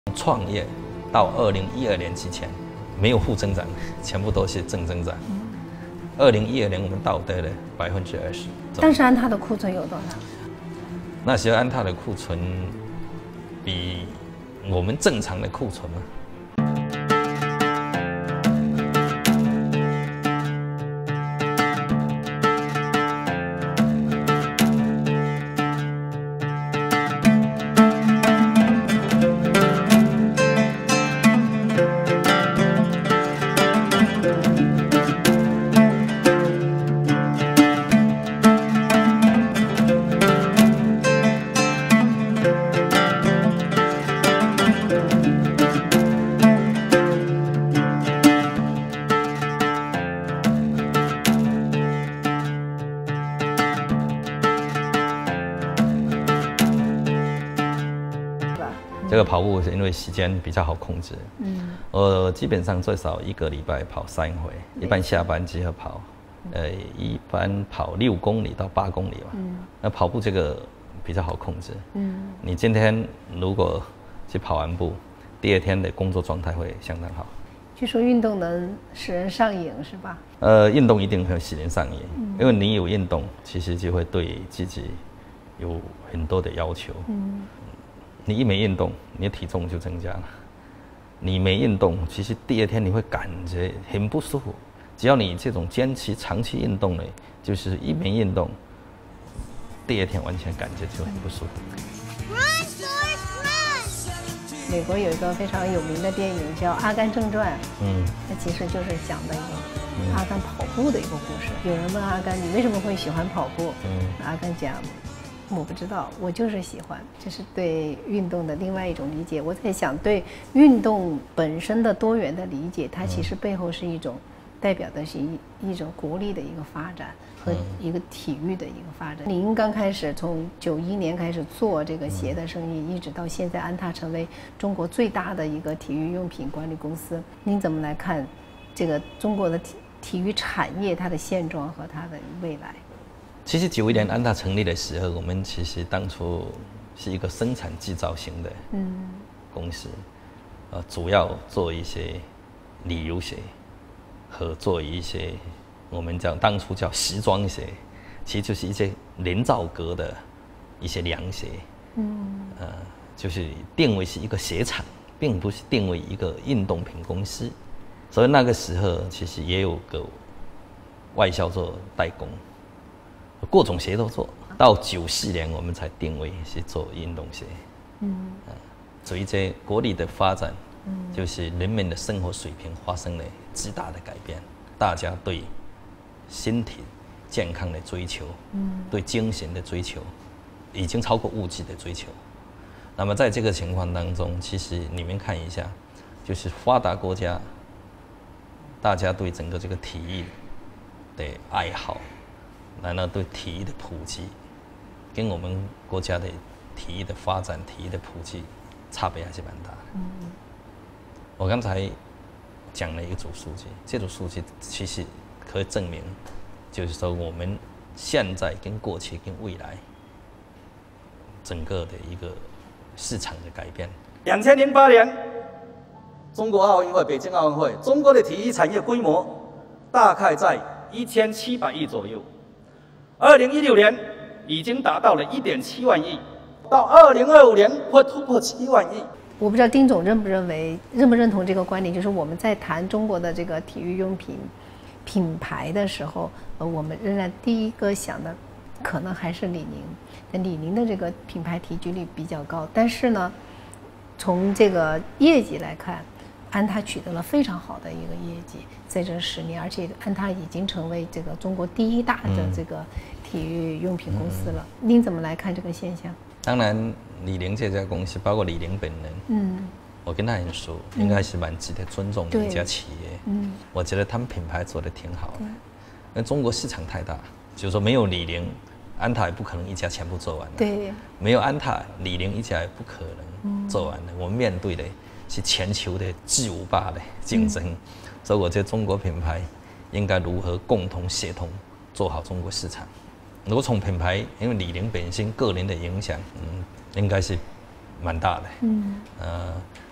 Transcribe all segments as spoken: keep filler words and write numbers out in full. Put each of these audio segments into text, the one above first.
创业到二零一二年之前没有负增长，全部都是正增长。二零一二年我们倒退了百分之二十。 当时安踏的库存有多少？ 那时候安踏的库存比我们正常的库存嘛。 这个跑步是因为时间比较好控制，嗯，我基本上最少一个礼拜跑三回，一般下班集合跑，呃，一般跑六公里到八公里吧。嗯，那跑步这个比较好控制，嗯，你今天如果去跑完步，第二天的工作状态会相当好。 据说运动能使人上瘾，是吧？ 呃，运动一定会使人上瘾，嗯、因为你有运动，其实就会对自己有很多的要求。嗯。 你一没运动，你的体重就增加了。你没运动，其实第二天你会感觉很不舒服。只要你这种坚持长期运动呢，就是一没运动，第二天完全感觉就很不舒服。 美国有一个非常有名的电影叫《阿甘正传》，嗯，那其实就是讲的一个阿甘跑步的一个故事。有人问阿甘：“你为什么会喜欢跑步？”嗯，阿甘讲。 我不知道，我就是喜欢，这是对运动的另外一种理解。我在想，对运动本身的多元的理解，它其实背后是一种代表的是一一种国力的一个发展和一个体育的一个发展。您刚开始从九一年开始做这个鞋的生意，一直到现在，安踏成为中国最大的一个体育用品管理公司，您怎么来看这个中国的体体育产业它的现状和它的未来？ 其实九一年安踏成立的时候，我们其实当初是一个生产制造型的公司，嗯、呃，主要做一些旅游鞋和做一些我们叫当初叫时装鞋，其实就是一些人造革的一些凉鞋，嗯，呃，就是定位是一个鞋厂，并不是定位一个运动品公司，所以那个时候其实也有个外销做代工。 各种鞋都做到九四年，我们才定位是做运动鞋。嗯，啊，随着国力的发展，嗯，就是人们的生活水平发生了极大的改变，大家对身体健康的追求，嗯，对精神的追求，已经超过物质的追求。那么在这个情况当中，其实你们看一下，就是发达国家，大家对整个这个体育的爱好。 然后对体育的普及，跟我们国家的体育的发展、体育的普及差别还是蛮大的。嗯，我刚才讲了一组数据，这组数据其实可以证明，就是说我们现在跟过去跟未来整个的一个市场的改变。 两千零八年，中国奥运会、北京奥运会，中国的体育产业规模大概在一千七百亿左右。 二零一六年已经达到了一点七万亿，到二零二五年会突破七万亿。 我不知道丁总认不认为、认不认同这个观点，就是我们在谈中国的这个体育用品品牌的时候，呃，我们仍然第一个想的可能还是李宁。但李宁的这个品牌提举率比较高，但是呢，从这个业绩来看，安踏取得了非常好的一个业绩，在这十年，而且安踏已经成为这个中国第一大的这个体育用品公司了。嗯、您怎么来看这个现象？ 当然，李宁这家公司，包括李宁本人，嗯，我跟他很熟，应该是蛮值得尊重的一家企业。嗯，我觉得他们品牌做得挺好的，因为中国市场太大，就是说没有李宁，安踏也不可能一家全部做完的。 对， 没有安踏，李宁一家也不可能做完的。嗯、我们面对的是全球的巨无霸的竞争，嗯、所以我觉得中国品牌应该如何共同协同做好中国市场。如果从品牌，因为李宁本身个人的影响，嗯，应该是蛮大的。嗯，呃，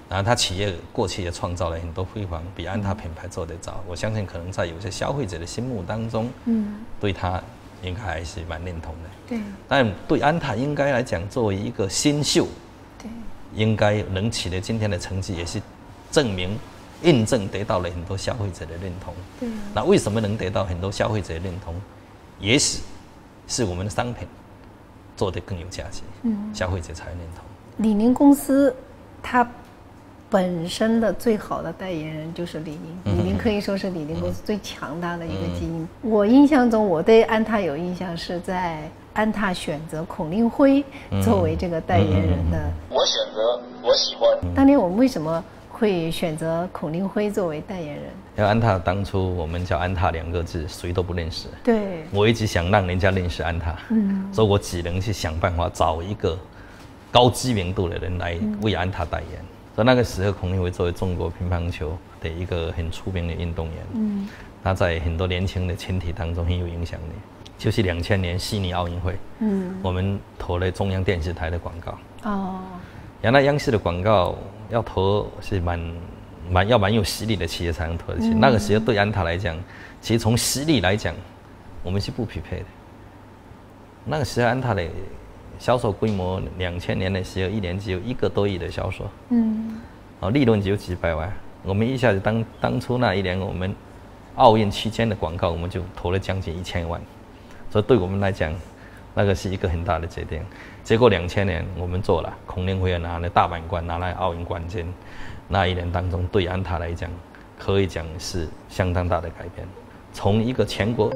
然后它企业过去也创造了很多辉煌，比安踏品牌做得早。我相信可能在有些消费者的心目当中，嗯，对它应该还是蛮认同的。 对。 但对安踏应该来讲，作为一个新秀， 对， 应该能取得今天的成绩，也是证明、印证得到了很多消费者的认同。 对。 那为什么能得到很多消费者的认同？也许是我们的商品做得更有价值，嗯，消费者才认同。 李宁公司，它本身的最好的代言人就是李宁，李宁可以说是李宁公司最强大的一个基因。我印象中，我对安踏有印象是在安踏选择孔令辉作为这个代言人的。 我选择我喜欢。 当年我们为什么会选择孔令辉作为代言人？ 因为安踏当初我们叫安踏两个字，谁都不认识。 对。 我一直想让人家认识安踏，嗯，所以我只能去想办法找一个高知名度的人来为安踏代言。所以那个时候，孔令辉作为中国乒乓球的一个很出名的运动员，嗯，他在很多年轻的群体当中很有影响力。就是两千年悉尼奥运会，嗯，我们投了中央电视台的广告。哦，原来央视的广告要投是蛮蛮要蛮有实力的企业才能投得起。嗯、那个时候对安踏来讲，其实从实力来讲，我们是不匹配的。那个时候安踏的销售规模，两千年的时候一年只有一个多亿的销售，嗯，哦，利润只有几百万。我们一下子当当初那一年，我们奥运期间的广告，我们就投了将近一千万，所以对我们来讲，那个是一个很大的决定。结果两千年我们做了，孔令辉拿了大满贯，拿了奥运冠军，那一年当中对安踏来讲，可以讲是相当大的改变，从一个全国。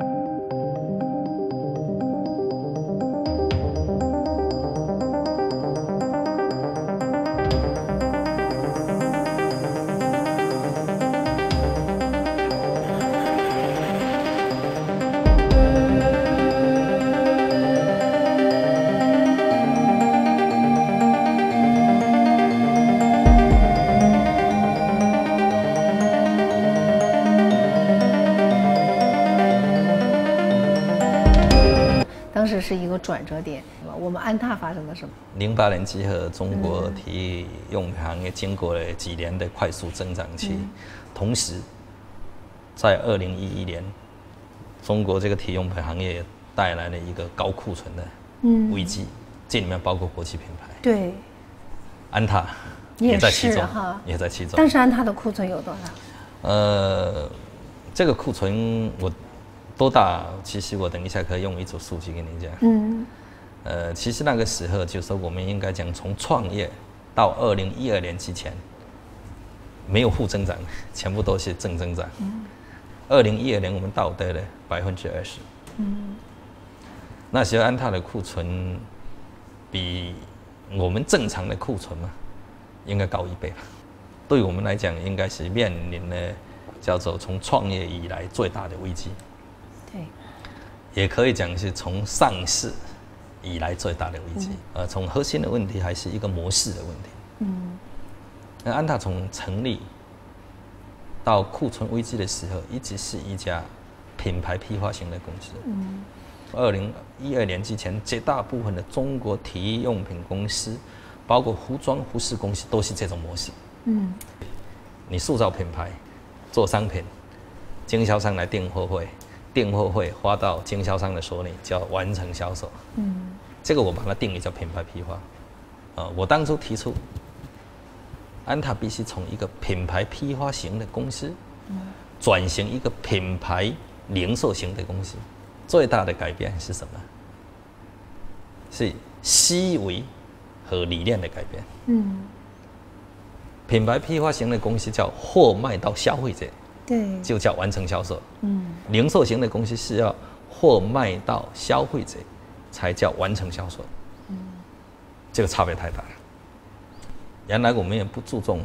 是一个转折点，我们安踏发生了什么？ 零八年之后，中国体育用品行业经过了几年的快速增长期，嗯、同时在二零一一年，中国这个体育用品行业带来了一个高库存的危机，嗯、这里面包括国际品牌， 对， 安踏也在其中，也在其中。 但是安踏的库存有多少？ 呃，这个库存我。多大？其实我等一下可以用一组数据跟你讲。嗯，呃，其实那个时候就是说，我们应该讲从创业到二零一二年之前，没有负增长，全部都是正增长。嗯，二零一二年我们到达了百分之二十。嗯，那时候安踏的库存比我们正常的库存嘛，应该高一倍了。对我们来讲，应该是面临了叫做从创业以来最大的危机。 对， 也可以讲是从上市以来最大的危机。嗯、呃，从核心的问题还是一个模式的问题。嗯，那安踏从成立到库存危机的时候，一直是一家品牌批发型的公司。嗯，二零一二年之前，绝大部分的中国体育用品公司，包括服装、服饰公司，都是这种模式。嗯，你塑造品牌，做商品，经销商来订货会。订货会花到经销商的手里，叫完成销售。嗯，这个我把它定义叫品牌批发。啊、呃，我当初提出，安踏必须从一个品牌批发型的公司，转型一个品牌零售型的公司。最大的改变是什么？是思维和理念的改变。嗯，品牌批发型的公司叫货卖到消费者。 对， 就叫完成销售。嗯，零售型的公司是要货卖到消费者，才叫完成销售。嗯，这个差别太大了。原来我们也不注重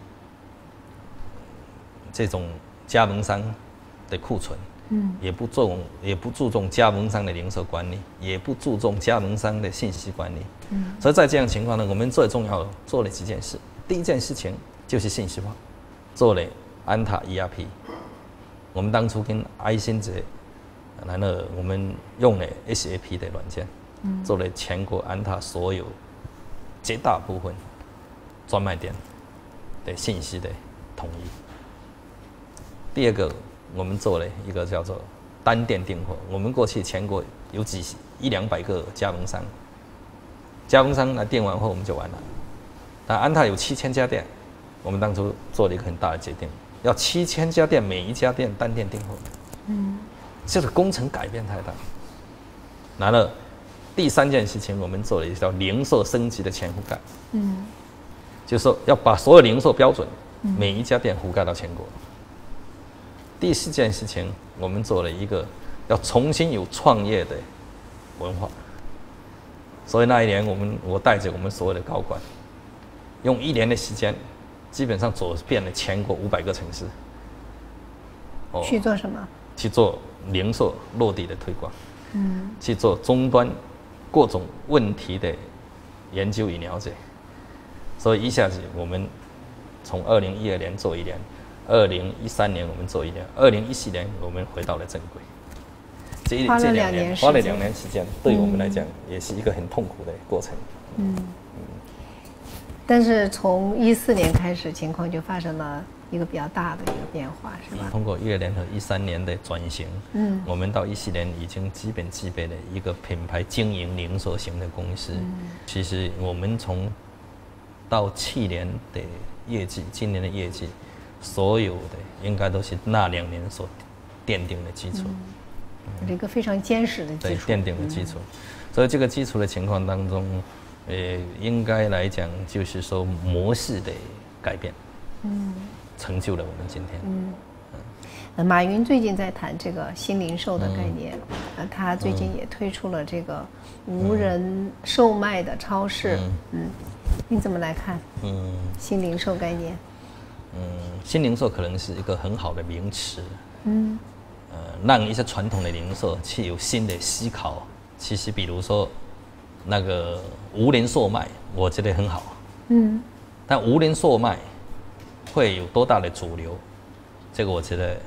这种加盟商的库存，嗯，也不重也不注重加盟商的零售管理，也不注重加盟商的信息管理。嗯，所以在这样情况呢，我们最重要的做了几件事。第一件事情就是信息化，做了。安踏 E R P， 我们当初跟爱新觉，然后我们用了 S A P 的软件，嗯、做了全国安踏所有绝大部分专卖店的信息的统一。第二个，我们做了一个叫做单店订货。我们过去全国有几一两百个加盟商，加盟商来订完货我们就完了。但安踏有七千家店，我们当初做了一个很大的决定，要七千家店每一家店单店订货。嗯，这个工程改变太大。然后第三件事情，我们做了一个叫零售升级的全覆盖。嗯，就是说要把所有零售标准，每一家店覆盖到全国。第四件事情，我们做了一个要重新有创业的文化。所以那一年，我们我带着我们所有的高管，用一年的时间，基本上走遍了全国五百个城市。 哦，去做什么？ 去做零售落地的推广。嗯，去做终端各种问题的研究与了解。所以一下子我们从二零一二年做一年。二零一三年我们做一年，二零一四年我们回到了正轨。这一这两年花了两年时间，对我们来讲也是一个很痛苦的过程。嗯嗯。但是从一四年开始，情况就发生了一个比较大的一个变化，是吧？ 通过一二年和一三年的转型，嗯，我们到一四年已经基本具备了一个品牌经营连锁型的公司。嗯、其实我们从到去年的业绩，今年的业绩。所有的应该都是那两年所奠定的基础， 有、嗯、一个非常坚实的基础， 对，奠定的基础。嗯、所以这个基础的情况当中，呃，应该来讲就是说模式的改变，嗯，成就了我们今天。嗯， 嗯马云最近在谈这个新零售的概念，嗯、他最近也推出了这个无人售卖的超市，嗯，嗯你怎么来看？嗯，新零售概念？ 嗯，新零售可能是一个很好的名词，嗯，呃，让一些传统的零售去有新的思考。其实，比如说那个无人售卖，我觉得很好，嗯，但无人售卖会有多大的主流，这个我觉得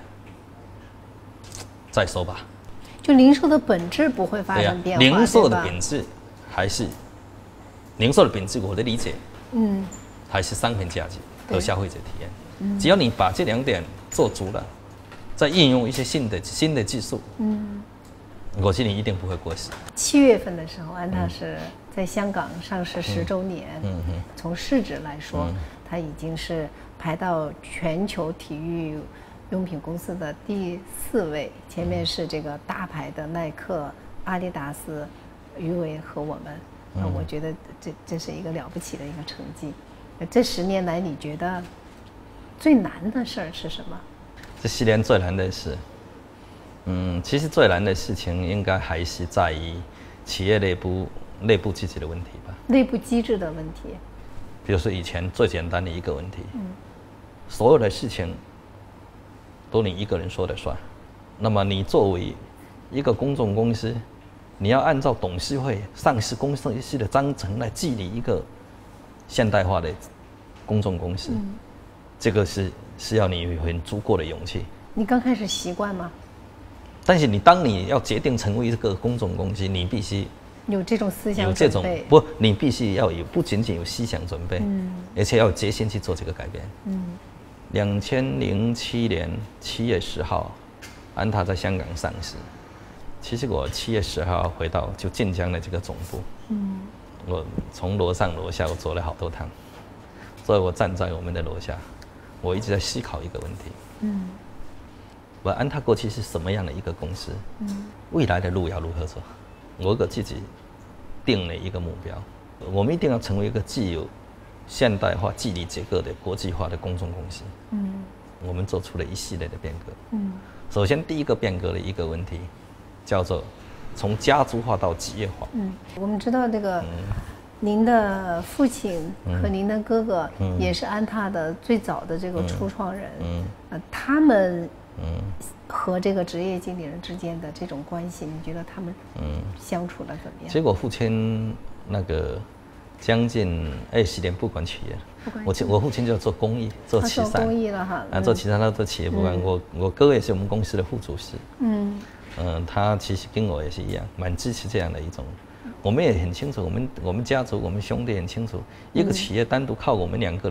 再说吧。 就零售的本质不会发生变化， 零售的本质还是零售的本质，我的理解，嗯，还是商品价值和消费者体验。嗯、只要你把这两点做足了，再应用一些新的新的技术，嗯，我觉得你一定不会过时。 七月份的时候，安踏是在香港上市十周年，嗯嗯，从市值来说，嗯、它已经是排到全球体育用品公司的第四位，前面是这个大牌的耐克、阿迪达斯、鱼尾和我们。嗯、我觉得这这是一个了不起的一个成绩。这十年来，你觉得最难的事儿是什么？ 这十年最难的事，嗯，其实最难的事情应该还是在于企业内部内部机制的问题吧。 内部机制的问题。 比如说以前最简单的一个问题，嗯，所有的事情都你一个人说了算。那么你作为一个公众公司，你要按照董事会、上市公司的章程来治理一个现代化的公众公司，嗯、这个是是要你有很足够的勇气。 你刚开始习惯吗？ 但是你当你要决定成为一个公众公司，你必须有这种思想有这种不，你必须要有不仅仅有思想准备，嗯、而且要有决心去做这个改变。嗯，两千零七年七月十号，安踏在香港上市。其实我七月十号回到就晋江的这个总部，嗯。我从楼上楼下我走了好多趟，所以我站在我们的楼下，我一直在思考一个问题。嗯，我安踏过去是什么样的一个公司？嗯，未来的路要如何走？我给自己定了一个目标，我们一定要成为一个既有现代化治理结构的国际化的公众公司。嗯，我们做出了一系列的变革。嗯，首先第一个变革的一个问题叫做从家族化到企业化。嗯， 我们知道这个，嗯、您的父亲和您的哥哥也是安踏的最早的这个初创人。嗯，嗯呃，他们和这个职业经理人之间的这种关系，你觉得他们相处的怎么样？ 结果父亲那个将近二十年不管企业，我我父亲就做公益，做慈善， 做公益了哈， 啊，做其他的做企业不管。嗯、我我哥也是我们公司的副主席。嗯。嗯，他其实跟我也是一样，蛮支持这样的一种。我们也很清楚，我们我们家族、我们兄弟很清楚，一个企业单独靠我们两个人是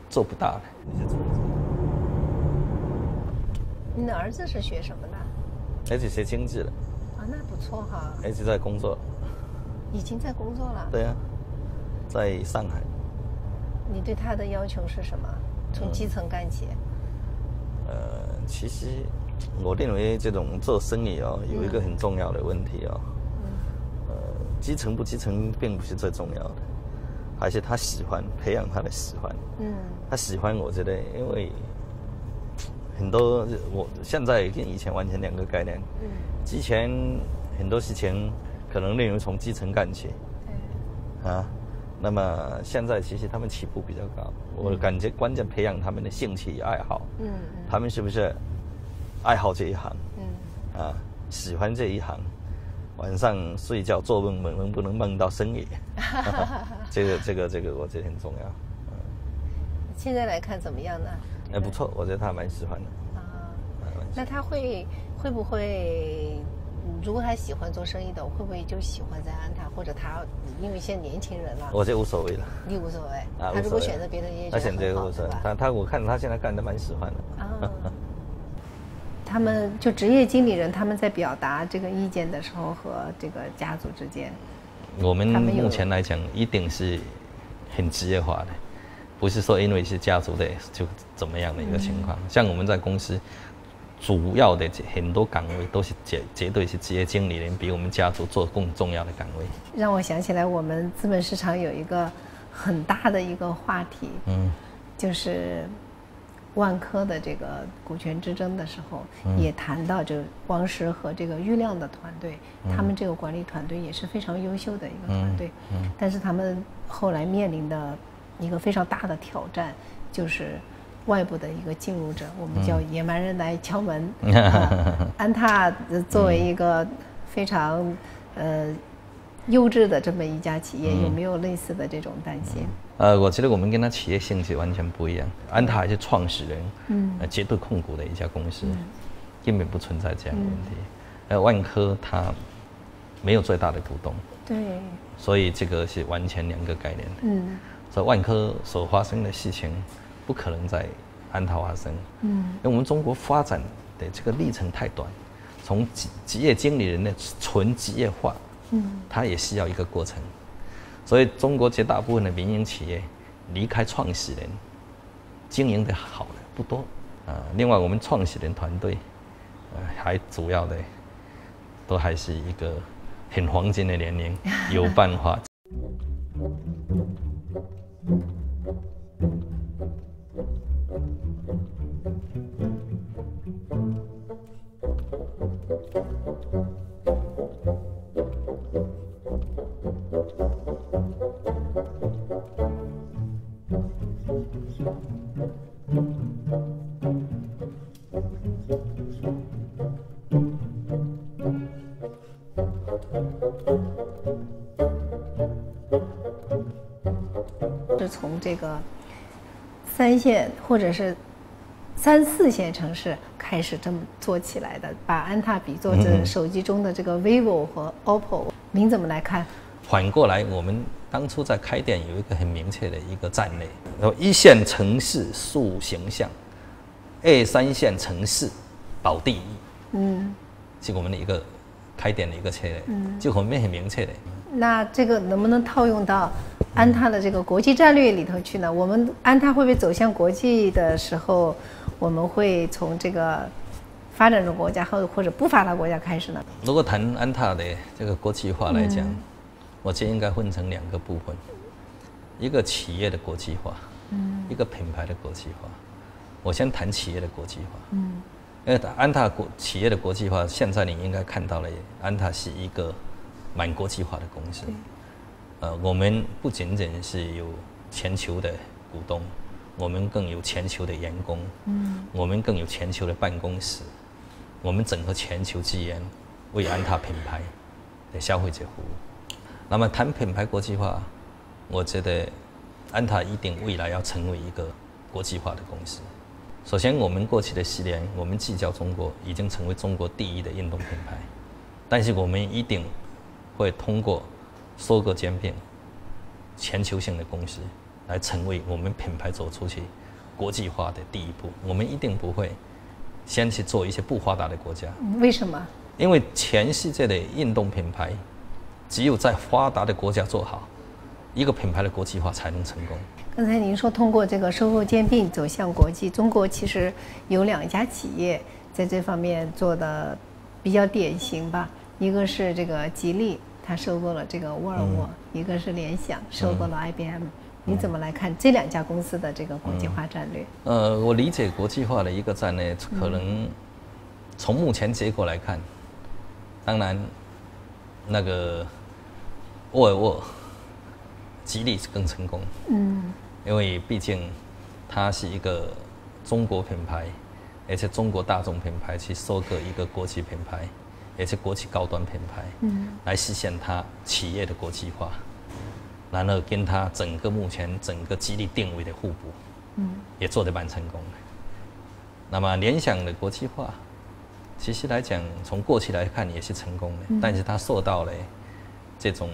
做不大的。 你的儿子是学什么的？ 儿子学经济的。 啊，那不错哈。 儿子在工作。 已经在工作了。 对啊，在上海。 你对他的要求是什么？从基层干起。 呃，其实我认为这种做生意哦，有一个很重要的问题哦。嗯。呃，基层不基层并不是最重要的，还是他喜欢，培养他的喜欢。嗯。他喜欢，我觉得，因为很多我现在跟以前完全两个概念。嗯。之前很多事情可能认为从基层干起。对。啊。那么现在其实他们起步比较高，我感觉关键培养他们的兴趣爱好。嗯，他们是不是爱好这一行？嗯，啊，喜欢这一行，晚上睡觉做梦梦能不能梦到深夜？这个这个这个我觉得很重要。嗯， 现在来看怎么样呢？ 哎，不错，我觉得他蛮喜欢的。啊， 那他会会不会？如果他喜欢做生意的，会不会就喜欢在安踏，或者他因为现在年轻人了？ 我就无所谓了。 你无所谓啊？他如果选择别的业， 他选择无所谓。他他我看他现在干的蛮喜欢的。啊。 他们就职业经理人，他们在表达这个意见的时候和这个家族之间， 我们目前来讲一定是很职业化的，不是说因为是家族的就怎么样的一个情况。嗯、像我们在公司。主要的很多岗位都是绝绝对是职业经理人比我们家族做更重要的岗位。 让我想起来，我们资本市场有一个很大的一个话题，嗯，就是万科的这个股权之争的时候，嗯、也谈到就汪石和这个郁亮的团队，嗯、他们这个管理团队也是非常优秀的一个团队，嗯嗯、但是他们后来面临的一个非常大的挑战就是。外部的一个进入者，我们叫野蛮人来敲门。嗯啊、安踏作为一个非常呃优质的这么一家企业，嗯、有没有类似的这种担心？ 呃，我觉得我们跟他企业性质完全不一样。安踏还是创始人，嗯，呃，绝对控股的一家公司，嗯、根本不存在这样的问题。呃、嗯，万科它没有最大的股东， 对， 所以这个是完全两个概念。嗯，所以万科所发生的事情。不可能在安踏发生，嗯，因为我们中国发展的这个历程太短，从职职业经理人的纯职业化，嗯，它也需要一个过程，所以中国绝大部分的民营企业离开创始人，经营的好的不多啊。另外，我们创始人团队，呃，还主要的都还是一个很黄金的年龄，有办法。 是从这个三线或者是三四线城市开始这么做起来的，把安踏比作这手机中的这个 vivo 和 O P P O， 您怎么来看？ 反过来，我们当初在开店有一个很明确的一个战略，然后一线城市树形象，二三线城市保第一，嗯，是我们的一个开店的一个策略，嗯，就很明很明确的。 那这个能不能套用到安踏的这个国际战略里头去呢？我们安踏会不会走向国际的时候，我们会从这个发展中国家或或者不发达国家开始呢？ 如果谈安踏的这个国际化来讲，嗯、我觉得应该分成两个部分，一个企业的国际化，嗯，一个品牌的国际化。我先谈企业的国际化，嗯，因为安踏国企业的国际化，现在你应该看到了，安踏是一个蛮国际化的公司。呃，我们不仅仅是有全球的股东，我们更有全球的员工，嗯，我们更有全球的办公室，我们整合全球资源为安踏品牌的消费者服务。那么谈品牌国际化，我觉得安踏一定未来要成为一个国际化的公司。首先，我们过去的十年，我们聚焦中国，已经成为中国第一的运动品牌，但是我们一定会通过收购兼并全球性的公司，来成为我们品牌走出去国际化的第一步，我们一定不会先去做一些不发达的国家。 为什么？ 因为全世界的运动品牌，只有在发达的国家做好，一个品牌的国际化才能成功。 刚才您说通过这个收购兼并走向国际，中国其实有两家企业在这方面做的比较典型吧，一个是这个吉利，它收购了这个沃尔沃，嗯、一个是联想收购了 I B M。嗯、你怎么来看这两家公司的这个国际化战略？ 嗯、呃，我理解国际化的一个战略，可能从目前结果来看，当然那个沃尔沃、吉利是更成功。嗯，因为毕竟它是一个中国品牌，而且中国大众品牌去收购一个国际品牌，而且国际高端品牌，嗯，来实现它企业的国际化。然后跟它整个目前整个激励定位的互补，嗯，也做得蛮成功的。那么联想的国际化，其实来讲，从过去来看也是成功的，嗯、但是它受到了这种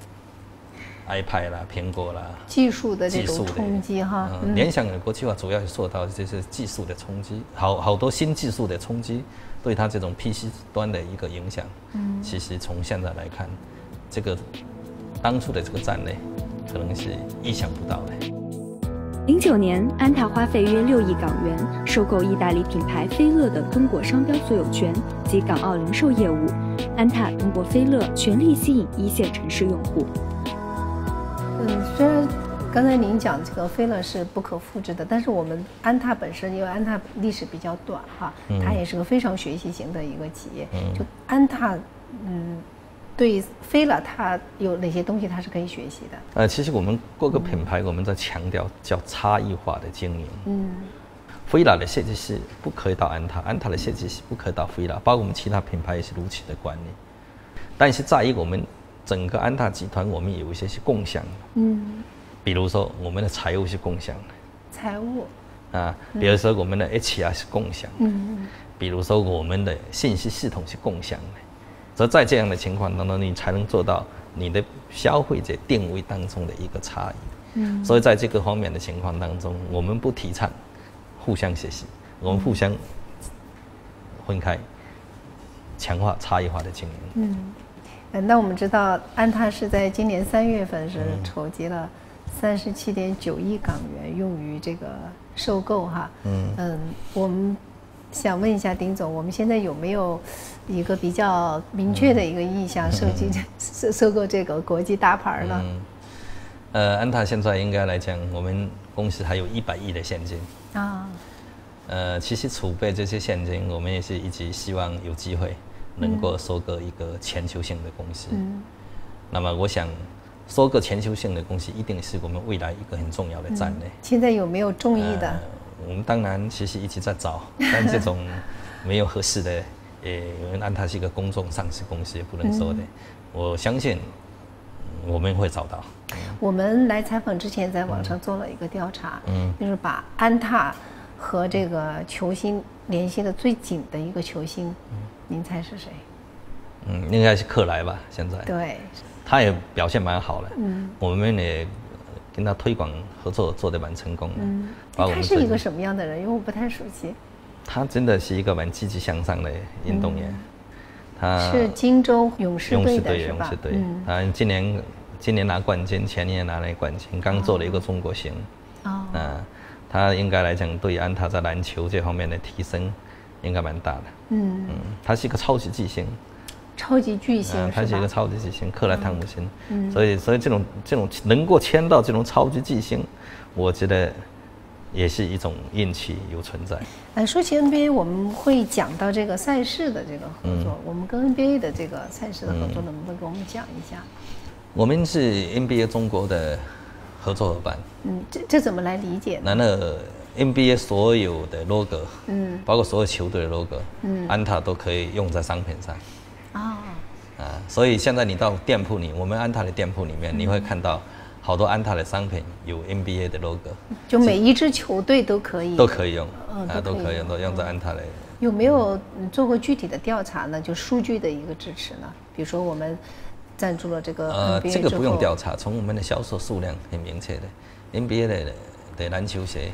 iPad 啦、苹果啦技术的这种冲击哈。 嗯，联想的国际化主要是受到这些技术的冲击，好好多新技术的冲击，对它这种 P C 端的一个影响。嗯，其实从现在来看，这个当初的这个战略。可能是意想不到的。 零九年，安踏花费约六亿港元收购意大利品牌菲乐的中国商标所有权及港澳零售业务。安踏通过菲乐全力吸引一线城市用户。 嗯，虽然刚才您讲这个菲乐是不可复制的，但是我们安踏本身，因为安踏历史比较短哈，嗯、它也是个非常学习型的一个企业。嗯、就安踏，嗯。对菲乐，它有哪些东西它是可以学习的？ 呃，其实我们各个品牌，我们在强调叫差异化的经营。嗯，菲乐的设计师不可以到安踏，安踏的设计师不可以到菲乐，包括我们其他品牌也是如此的观念。但是在于我们整个安踏集团，我们有一些是共享的。嗯，比如说我们的财务是共享的。 财务。 啊，比如说我们的 H R 是共享的。嗯。比如说我们的信息系统是共享的。所以在这样的情况当中，你才能做到你的消费者定位当中的一个差异。嗯，所以在这个方面的情况当中，我们不提倡互相学习，我们互相分开，强化差异化的经营。 嗯，那我们知道安踏是在今年三月份是筹集了三十七点九亿港元用于这个收购哈。嗯嗯，我们想问一下丁总，我们现在有没有一个比较明确的一个意向，收集收收购这个国际大牌呢？ 嗯，呃，安踏现在应该来讲，我们公司还有一百亿的现金啊。呃，其实储备这些现金，我们也是一直希望有机会能够收购一个全球性的公司。嗯。那么，我想收购全球性的公司，一定是我们未来一个很重要的战略。嗯、 现在有没有中意的？呃我们当然其实一直在找，但这种没有合适的，呃，因为安踏是一个公众上市公司，也不能说的。嗯、我相信我们会找到。 我们来采访之前，在网上做了一个调查，嗯，就是把安踏和这个球星联系的最紧的一个球星，嗯、您猜是谁？ 嗯，应该是克莱吧，现在。 对。 他也表现蛮好的，嗯，我们也跟他推广合作做得蛮成功的。 嗯，他是一个什么样的人？因为我不太熟悉。 他真的是一个蛮积极向上的运动员。嗯、他是金州勇士队的是吧？ 勇士队，嗯、他今年今年拿冠军，前年拿了冠军，刚做了一个中国行。哦。啊，他应该来讲对安踏在篮球这方面的提升应该蛮大的。嗯嗯，他是一个超级巨星。 超级巨星、啊， 他是一个超级巨星，克莱汤姆森。嗯，所以所以这种这种能够签到这种超级巨星，我觉得也是一种运气有存在。 呃，说起 N B A， 我们会讲到这个赛事的这个合作，嗯、我们跟 N B A 的这个赛事的合作，能不能给我们讲一下？ 我们是 N B A 中国的合作伙伴。 嗯，这这怎么来理解呢？ 那那 N B A 所有的 logo， 嗯，包括所有球队的 logo， 嗯，安踏都可以用在商品上。哦，啊，所以现在你到店铺里，我们安踏的店铺里面，嗯、你会看到好多安踏的商品有 N B A 的 logo， 就每一支球队都可以， 都可以用，嗯、啊，都可以用，都用在安踏的。 有没有做过具体的调查呢？就数据的一个支持呢？比如说我们赞助了这个 N B A 呃，这个不用调查，从我们的销售数量很明确的 ，N B A 的的篮球鞋，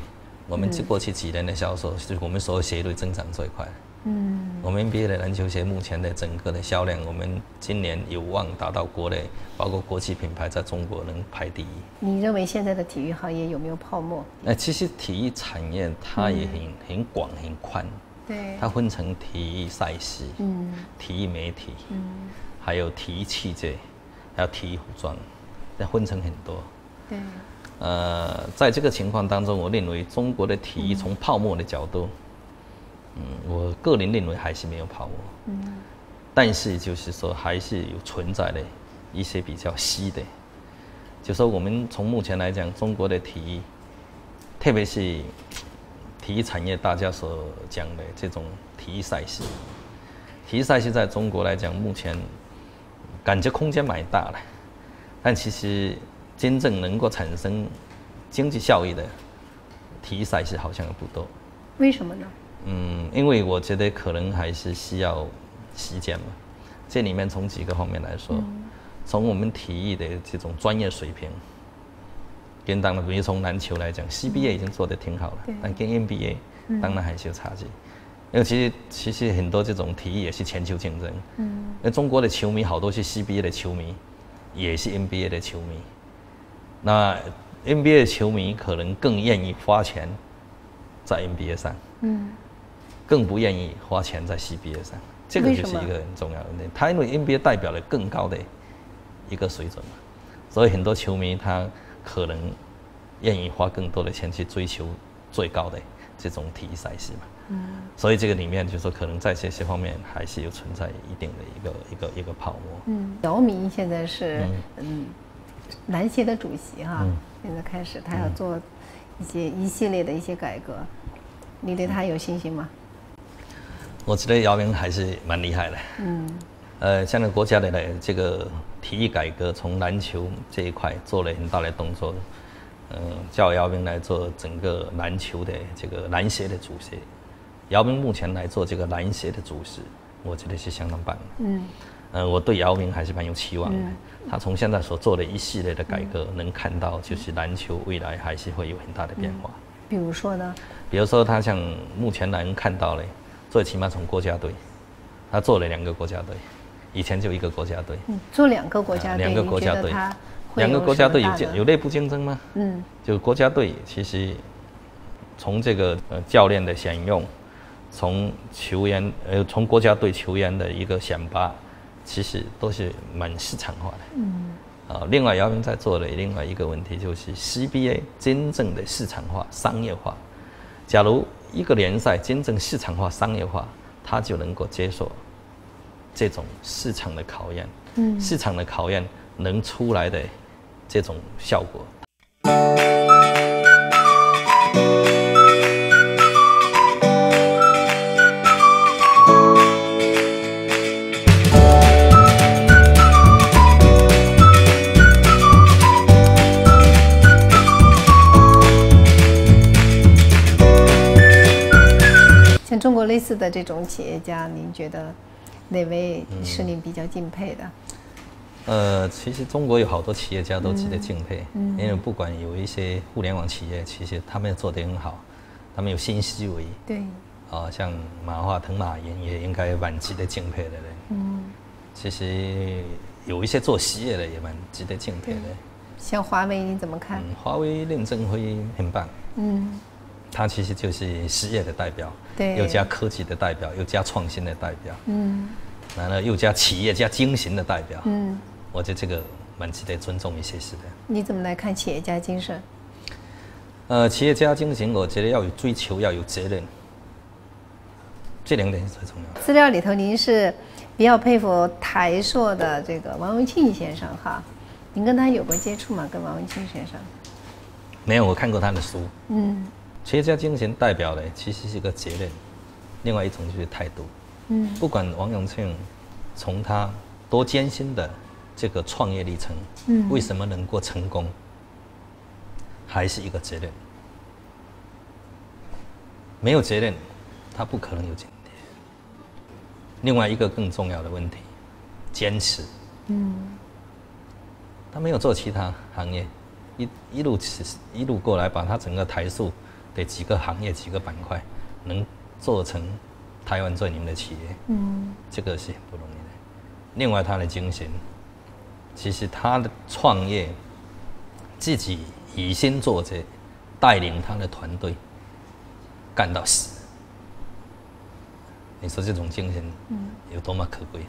我们过去几年的销售，就是我们所有协队增长最快。嗯，我们 N B A 的篮球鞋目前的整个的销量，我们今年有望达到国内，包括国际品牌在中国能排第一。 你认为现在的体育行业有没有泡沫？ 那其实体育产业它也很、嗯、很广很宽， 对， 它分成体育赛事、嗯，体育媒体，嗯，还有体育器械，还有体育服装，它分成很多。 对， 呃，在这个情况当中，我认为中国的体育从泡沫的角度。嗯，我个人认为还是没有泡沫，嗯，但是就是说还是有存在的一些比较稀的，就说我们从目前来讲，中国的体育，特别是体育产业大家所讲的这种体育赛事，体育赛事在中国来讲，目前感觉空间蛮大了，但其实真正能够产生经济效益的体育赛事好像也不多。 为什么呢？ 嗯，因为我觉得可能还是需要时间嘛。这里面从几个方面来说，嗯、从我们体育的这种专业水平，跟当然，比如从篮球来讲 ，C B A 已经做得挺好了，嗯、但跟 N B A 当然还是有差距。嗯、因为其实其实很多这种体育也是全球竞争。嗯。因为中国的球迷好多是 C B A 的球迷，也是 N B A 的球迷。那 N B A 的球迷可能更愿意花钱在 N B A 上。嗯。更不愿意花钱在 C B A 上，这个就是一个很重要的问题。他因为 N B A 代表了更高的一个水准嘛，所以很多球迷他可能愿意花更多的钱去追求最高的这种体育赛事嘛。嗯，所以这个里面就是说，可能在这些方面还是有存在一定的一个一个一个泡沫。 嗯，姚明现在是嗯篮协的主席哈，嗯、现在开始他要做一些一系列的一些改革，你对他有信心吗？ 我觉得姚明还是蛮厉害的。嗯，呃，现在国家的这个体育改革，从篮球这一块做了很大的动作，嗯、呃，叫姚明来做整个篮球的这个篮协的主席。姚明目前来做这个篮协的主席，我觉得是相当棒的。嗯，呃，我对姚明还是蛮有期望的。嗯、他从现在所做的一系列的改革，嗯、能看到就是篮球未来还是会有很大的变化。嗯、 比如说呢？ 比如说，他像目前能看到嘞。最起码从国家队，他做了两个国家队，以前就一个国家队。 嗯，做两个国家队， 两个国家队，两个国家队有有内部竞争吗？ 嗯， 就国家队其实从这个呃教练的选用，从球员呃从国家队球员的一个选拔，其实都是蛮市场化的。嗯，啊，另外姚明在做的另外一个问题就是 C B A 真正的市场化、商业化。假如一个联赛真正市场化、商业化，它就能够接受这种市场的考验。嗯，市场的考验能出来的这种效果。 像中国类似的这种企业家，您觉得哪位是您比较敬佩的？ 呃，其实中国有好多企业家都值得敬佩，嗯嗯、因为不管有一些互联网企业，其实他们做得很好，他们有新思维。 对。 啊、呃，像马化腾、马云也应该蛮值得敬佩的人。嗯。其实有一些做实业的也蛮值得敬佩的。 像华为，你怎么看？ 嗯，华为任正非很棒。嗯。他其实就是实业的代表， 对， 又加科技的代表，又加创新的代表，嗯，然后又加企业家精神的代表，嗯，我觉得这个蛮值得尊重一些是的。 你怎么来看企业家精神？ 呃，企业家精神，我觉得要有追求，要有责任，这两点是最重要的。 资料里头，您是比较佩服台塑的这个王文庆先生哈，您跟他有过接触吗？跟王文庆先生？ 没有，我看过他的书，嗯。企业家精神代表的其实是一个责任，另外一种就是态度。嗯，不管王永庆从他多艰辛的这个创业历程，嗯，为什么能够成功，还是一个责任。没有责任，他不可能有今天。另外一个更重要的问题，坚持。嗯，他没有做其他行业，一一路一路过来，把他整个台塑的几个行业、几个板块，能做成台湾最牛的企业，嗯，这个是很不容易的。另外，他的精神，其实他的创业，自己以身作则，带领他的团队干到死。你说这种精神有多么可贵？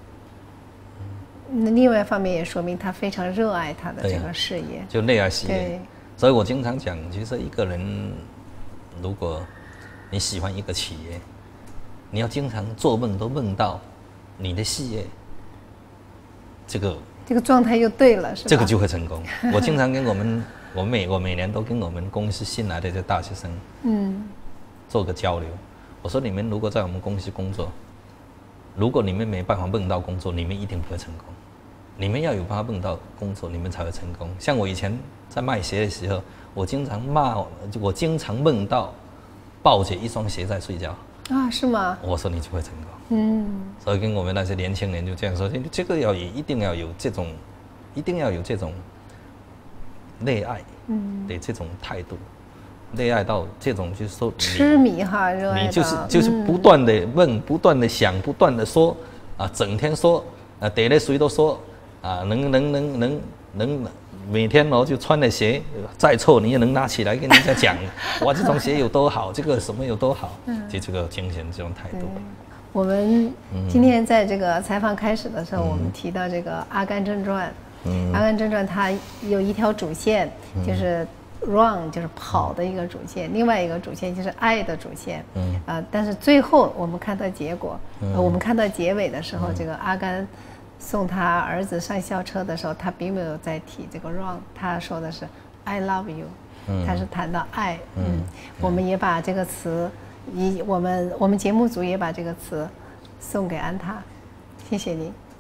那另外一方面也说明他非常热爱他的这个事业， 就热爱事业。所以我经常讲，其实一个人，如果你喜欢一个企业，你要经常做梦都梦到你的事业，这个这个状态就对了，是吧？ 这个就会成功。我经常跟我们，我每我每年都跟我们公司新来的这大学生，嗯，做个交流。我说你们如果在我们公司工作，如果你们没办法梦到工作，你们一定不会成功。你们要有办法梦到工作，你们才会成功。像我以前在卖鞋的时候，我经常骂，我经常梦到抱着一双鞋在睡觉。 啊，是吗？ 我说你就会成功。嗯。所以跟我们那些年轻人就这样说，这个要一定要有这种，一定要有这种热爱的这种态度。热爱到这种就是说痴迷哈，热爱到你就是就是不断的问、不断的想、不断的说啊，整天说啊，逮了谁都说啊，能能能能能每天哦就穿的鞋再臭你也能拿起来跟人家讲，哇，这种鞋有多好，这个什么有多好，就这个精神这种态度。 我们今天在这个采访开始的时候，我们提到这个《阿甘正传》，《阿甘正传》它有一条主线就是。run 就是跑的一个主线，另外一个主线就是爱的主线，嗯啊、呃，但是最后我们看到结果，嗯、我们看到结尾的时候，嗯、这个阿甘送他儿子上校车的时候，他并没有再提这个 run， 他说的是 I love you，嗯、他是谈到爱，嗯，嗯我们也把这个词，以我们我们节目组也把这个词送给安踏，谢谢您。